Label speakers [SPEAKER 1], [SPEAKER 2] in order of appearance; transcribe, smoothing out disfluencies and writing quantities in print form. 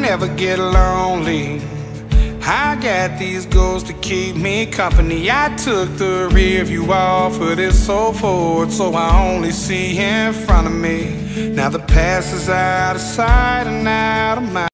[SPEAKER 1] never get lonely. I got these goals to keep me company. I took the rear view off of this so forward, so I only see in front of me. Now the past is out of sight and out of mind.